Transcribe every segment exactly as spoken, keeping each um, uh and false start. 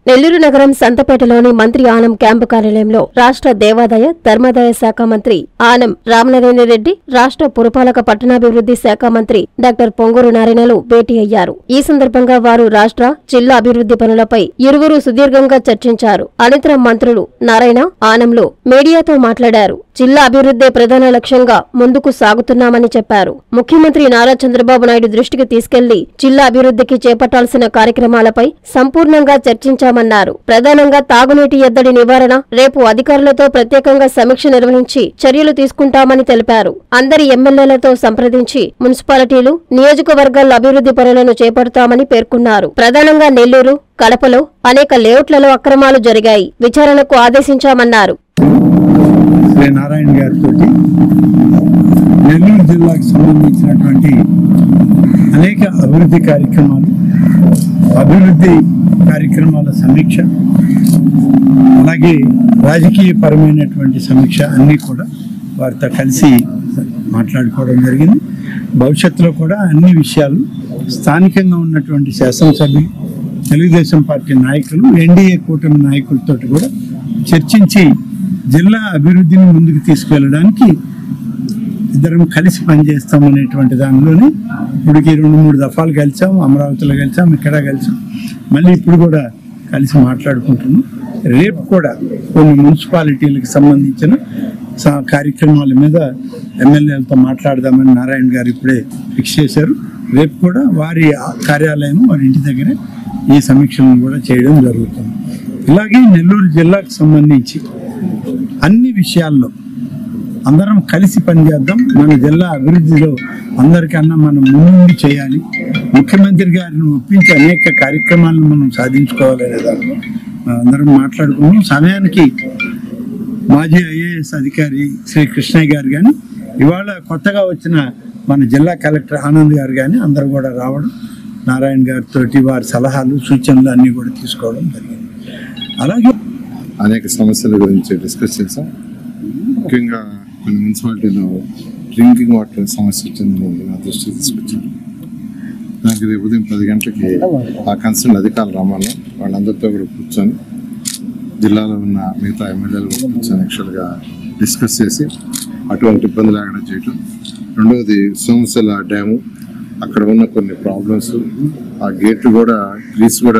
నెల్లూరు నగరం సంతపేటలోని మంత్రి ఆనం క్యాంపు కార్యాలయంలో రాష్ట్ర దేవాదాయ ధర్మాదాయ శాఖ మంత్రి ఆనం రామనారాయణ రెడ్డి, రాష్ట్ర పురపాలక పట్టణాభివృద్ధి శాఖ మంత్రి డాక్టర్ పొంగూరు నారాయణలు భేటీ అయ్యారు. ఈ సందర్భంగా వారు రాష్ట్ర, జిల్లా అభివృద్ధి పనులపై ఇరువురు సుదీర్ఘంగా చర్చించారు. అనంతరం మంత్రులు నారాయణ, ఆనంలు మీడియాతో మాట్లాడారు. జిల్లా అభివృద్ధే ప్రధాన లక్ష్యంగా ముందుకు సాగుతున్నామని చెప్పారు. ముఖ్యమంత్రి నారా చంద్రబాబు నాయుడు దృష్టికి తీసుకెళ్లి జిల్లా అభివృద్ధికి చేపట్టాల్సిన కార్యక్రమాలపై సంపూర్ణంగా చర్చించామన్నారు. ప్రధానంగా తాగునీటి ఎద్దడి నివారణ రేపు అధికారులతో ప్రత్యేకంగా సమీక్ష నిర్వహించి చర్యలు తీసుకుంటామని తెలిపారు. అందరి ఎమ్మెల్యేలతో సంప్రదించి మున్సిపాలిటీలు, నియోజకవర్గాల అభివృద్ధి పనులను చేపడతామని పేర్కొన్నారు. ప్రధానంగా నెల్లూరు, కడపలో అనేక లేఅవుట్లలో అక్రమాలు జరిగాయి. విచారణకు ఆదేశించామన్నారు. శ్రీ నారాయణ గారితో నెల్లూరు జిల్లాకు సంబంధించినటువంటి అనేక అభివృద్ధి కార్యక్రమాలు, అభివృద్ధి కార్యక్రమాల సమీక్ష, అలాగే రాజకీయపరమైనటువంటి సమీక్ష అన్నీ కూడా వారితో కలిసి మాట్లాడుకోవడం జరిగింది. భవిష్యత్తులో కూడా అన్ని విషయాలు స్థానికంగా ఉన్నటువంటి శాసనసభ్యులు, తెలుగుదేశం పార్టీ నాయకులు, ఎన్డీఏ కూటమి నాయకులతో కూడా చర్చించి జిల్లా అభివృద్ధిని ముందుకు తీసుకెళ్ళడానికి ఇద్దరం కలిసి పనిచేస్తామనేటువంటి దానిలోనే ఇప్పటికి రెండు మూడు దఫాలు కలిసాం. అమరావతిలో కలిసాం, ఇక్కడ కలిసాం, మళ్ళీ ఇప్పుడు కూడా కలిసి మాట్లాడుకుంటున్నాం. రేపు కూడా కొన్ని మున్సిపాలిటీలకు సంబంధించిన కార్యక్రమాల మీద ఎమ్మెల్యేలతో మాట్లాడదామని నారాయణ గారు ఇప్పుడే ఫిక్స్ చేశారు. రేపు కూడా వారి కార్యాలయం, వారి ఇంటి దగ్గర ఈ సమీక్షలను కూడా చేయడం జరుగుతుంది. ఇలాగే నెల్లూరు జిల్లాకు సంబంధించి అన్ని విషయాల్లో అందరం కలిసి పనిచేద్దాం. మన జిల్లా అభివృద్ధిలో అందరికన్నా మనం ముందు చేయాలి. ముఖ్యమంత్రి గారిని ఒప్పించి అనేక కార్యక్రమాలను మనం సాధించుకోవాలనే దాంట్లో అందరం మాట్లాడుకున్నాం. సమయానికి మాజీ ఐఏఎస్ అధికారి శ్రీ కృష్ణయ్య గారు కానీ, ఇవాళ కొత్తగా వచ్చిన మన జిల్లా కలెక్టర్ ఆనంద్ గారు కానీ అందరూ కూడా రావడం, నారాయణ గారితో వారి సలహాలు, సూచనలు అన్నీ కూడా తీసుకోవడం జరిగింది. అలాగే అనేక సమస్యల గురించి డిస్కస్ చేసాం. ముఖ్యంగా కొన్ని మున్సిపాలిటీలో డ్రింకింగ్ వాటర్ సమస్య వచ్చిందని నా దృష్టికి తీసుకొచ్చాను. దానికి రేపు ఉదయం పది గంటలకి ఆ కన్సర్న్ అధికారులు రమ్మని వాళ్ళందరితో కూడా కూర్చొని, జిల్లాలో ఉన్న మిగతా ఎమ్మెల్యేలు కూడా కూర్చొని యాక్చువల్గా డిస్కస్ చేసి అటువంటి ఇబ్బంది లేకుండా చేయటం. రెండవది సోమశిల డ్యాము, అక్కడ ఉన్న కొన్ని ప్రాబ్లమ్స్, ఆ గేట్లు కూడా గ్రీస్ కూడా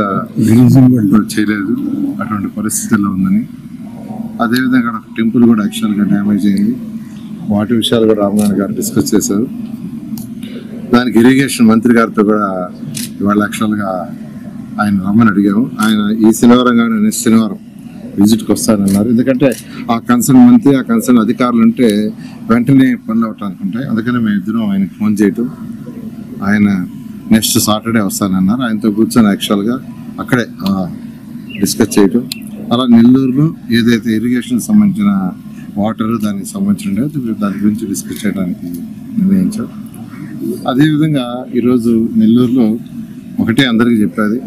చేయలేదు, అటువంటి పరిస్థితుల్లో ఉందని. అదేవిధంగా అక్కడ టెంపుల్ కూడా యాక్చువల్గా డ్యామేజ్ అయింది. వాటి విషయాలు కూడా రామనారాయణ గారు డిస్కస్ చేశారు. దానికి ఇరిగేషన్ మంత్రి గారితో కూడా ఇవాళ యాక్చువల్గా ఆయన రమ్మని అడిగాము. ఆయన ఈ శనివారం కానీ నెక్స్ట్ శనివారం విజిట్కి వస్తారన్నారు. ఎందుకంటే ఆ కన్సర్న్ మంత్రి, ఆ కన్సర్న్ అధికారులు ఉంటే వెంటనే పనులు అవటానికి ఉంటాయి. అందుకని మేము ఇద్దరం ఆయనకు ఫోన్ చేయటం, ఆయన నెక్స్ట్ సాటర్డే వస్తానన్నారు. ఆయనతో కూర్చొని యాక్చువల్గా అక్కడే డిస్కస్ చేయటం. అలా నెల్లూరులో ఏదైతే ఇరిగేషన్ సంబంధించిన వాటర్ దానికి సంబంధించిన దాని గురించి డిస్కస్ చేయడానికి నిర్ణయించాం. అదేవిధంగా ఈరోజు నెల్లూరులో ఒకటే అందరికీ చెప్పేది,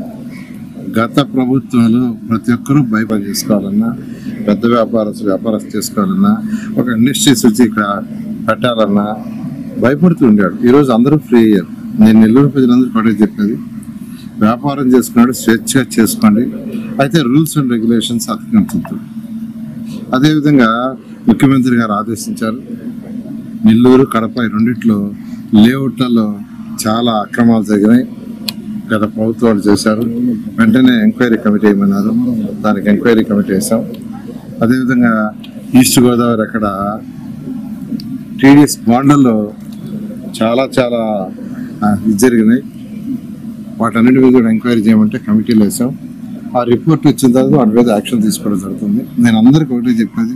గత ప్రభుత్వంలో ప్రతి ఒక్కరూ బైపాస్ చేసుకోవాలన్నా, పెద్ద వ్యాపారస్తులు వ్యాపారస్తు చేసుకోవాలన్నా, ఒక ఇండస్ట్రీస్ వచ్చి ఇక్కడ పెట్టాలన్నా భయపడుతూ ఉండాడు. ఈరోజు అందరూ ఫ్రీ అయ్యారు. నేను నెల్లూరు ప్రజలందరూ కూడా చెప్పేది, వ్యాపారం చేసుకున్నాడు స్వేచ్ఛగా చేసుకోండి, అయితే రూల్స్ అండ్ రెగ్యులేషన్స్ అతిక్రమించద్దు. అదేవిధంగా ముఖ్యమంత్రి గారు ఆదేశించారు, నెల్లూరు, కడప రెండిట్లో లేఅవుట్లలో చాలా అక్రమాలు జరిగినాయి, గత ప్రభుత్వాలు చేశారు. వెంటనే ఎంక్వైరీ కమిటీ వేయమన్నారు. దానికి ఎంక్వైరీ కమిటీ వేసాం. అదేవిధంగా ఈస్ట్ గోదావరి అక్కడ టీడీఎస్ బాండ్లలో చాలా చాలా జరిగినాయి. వాటన్నిటి మీద కూడా ఎంక్వైరీ చేయమంటే కమిటీలు వేసాం. ఆ రిపోర్ట్ వచ్చిన తర్వాత వాటి మీద యాక్షన్ తీసుకోవడం జరుగుతుంది. నేను అందరికీ ఒకటే చెప్పేది,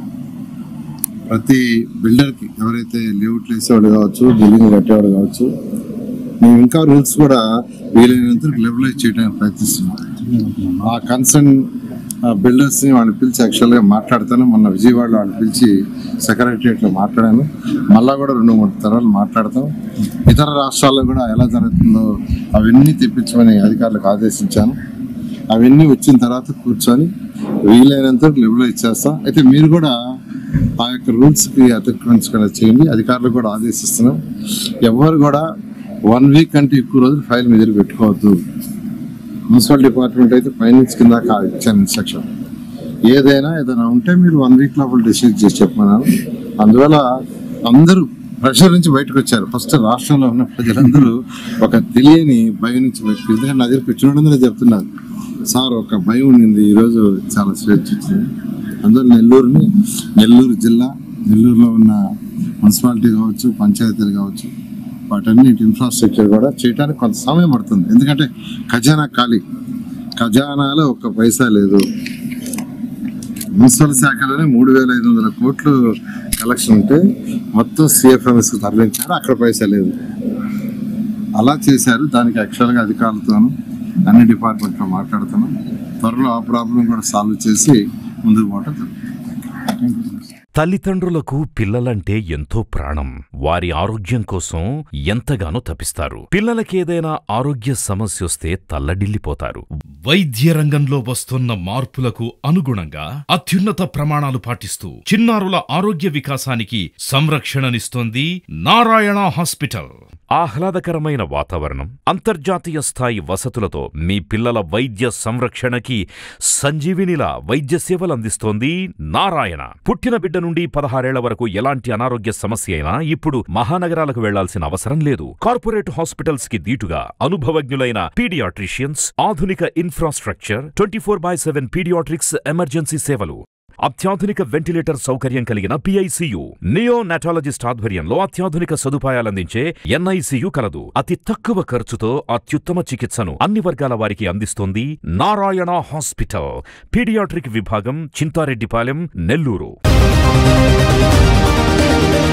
ప్రతి బిల్డర్కి ఎవరైతే లేఅవుట్లు వేసేవాడు కావచ్చు, బిల్డింగ్ కట్టేవాడు కావచ్చు, మేము ఇంకా రూల్స్ కూడా వీలైనంత లెవెలైజ్ చేయడానికి ప్రయత్నిస్తున్నాం. ఆ కన్సర్న్ బిల్డర్స్ని వాళ్ళు పిలిచి యాక్చువల్గా మాట్లాడతాను. మొన్న విజయవాడలో వాళ్ళు పిలిచి సెక్రటరియట్లో మాట్లాడాను. మళ్ళా కూడా రెండు మూడు తరాలు మాట్లాడతాం. ఇతర రాష్ట్రాల్లో కూడా ఎలా జరుగుతుందో అవన్నీ తెప్పించమని అధికారులకు ఆదేశించాను. అవన్నీ వచ్చిన తర్వాత కూర్చొని వీలైనంత లెవెలైజ్ చేస్తాం. అయితే మీరు కూడా ఆ యొక్క రూల్స్కి అతిక్రమించకుండా చేయండి. అధికారులు కూడా ఆదేశిస్తున్నాం. ఎవరు కూడా వన్ వీక్ కంటే ఎక్కువ రోజులు ఫైల్ మీద పెట్టుకోవద్దు. మున్సిపల్ డిపార్ట్మెంట్ అయితే పైనుంచి కింద ఇచ్చాను ఇన్స్ట్రక్షన్, ఏదైనా ఏదైనా ఉంటే మీరు వన్ వీక్ లోపల డిసైడ్ చేసి చెప్పమన్నారు. అందువల్ల అందరూ ప్రెషర్ నుంచి బయటకు వచ్చారు. ఫస్ట్ రాష్ట్రంలో ఉన్న ప్రజలందరూ ఒక తెలియని భయం నుంచి బయటకు, ఎందుకంటే నా దగ్గర కూర్చుండే చెప్తున్నారు, సార్ ఒక భయం ఉండింది, ఈరోజు చాలా స్వేచ్ఛ వచ్చింది. అందువల్ల నెల్లూరుని నెల్లూరు జిల్లా, నెల్లూరులో ఉన్న మున్సిపాలిటీ కావచ్చు, పంచాయతీలు కావచ్చు, వాటన్నిటి ఇన్ఫ్రాస్ట్రక్చర్ కూడా చేయడానికి కొంత సమయం పడుతుంది. ఎందుకంటే ఖజానా ఖాళీ, ఖజానాలో ఒక్క పైసా లేదు. మున్సిపల్ శాఖలోనే మూడు వేల ఐదు వందల కోట్లు కలెక్షన్ ఉంటే మొత్తం సిఎఫ్ఎంఎస్కి తరలించారు, అక్కడ పైసా లేదు. అలా చేశారు. దానికి యాక్చువల్గా అధికారులతోనూ అన్ని డిపార్ట్మెంట్లో మాట్లాడుతున్నాం. త్వరలో ఆ ప్రాబ్లం కూడా సాల్వ్ చేసి ముందుకు పోవటం జరుగుతుంది. తల్లిదండ్రులకు పిల్లలంటే ఎంతో ప్రాణం. వారి ఆరోగ్యం కోసం ఎంతగానో తపిస్తారు. పిల్లలకేదైనా ఆరోగ్య సమస్యొస్తే తల్లడిల్లిపోతారు. వైద్య రంగంలో వస్తున్న మార్పులకు అనుగుణంగా అత్యున్నత ప్రమాణాలు పాటిస్తూ చిన్నారుల ఆరోగ్య వికాసానికి సంరక్షణనిస్తోంది నారాయణ హాస్పిటల్. ఆహ్లాదకరమైన వాతావరణం, అంతర్జాతీయ స్థాయి వసతులతో మీ పిల్లల వైద్య సంరక్షణకి సంజీవినిలా వైద్య సేవలందిస్తోంది నారాయణ. పుట్టిన బిడ్డ నుండి పదహారేళ్ల వరకు ఎలాంటి అనారోగ్య సమస్య అయినా ఇప్పుడు మహానగరాలకు వెళ్లాల్సిన అవసరం లేదు. కార్పొరేట్ హాస్పిటల్స్ కి దీటుగా అనుభవజ్ఞులైన పీడియాట్రిషియన్స్, ఆధునిక infrastructure, twenty four by seven paediatrics emergency సేవలు, అత్యాధునిక వెంటిలేటర్ సౌకర్యం కలిగిన పిఐసియు, నియో నాటాలజిస్ట్ ఆధ్వర్యంలో అత్యాధునిక సదుపాయాలందించే ఎన్ఐసియు కలదు. అతి తక్కువ ఖర్చుతో అత్యుత్తమ చికిత్సను అన్ని వర్గాల వారికి అందిస్తోంది నారాయణ హాస్పిటల్. పీడియాట్రిక్ విభాగం, చింతారెడ్డిపాలెం, నెల్లూరు.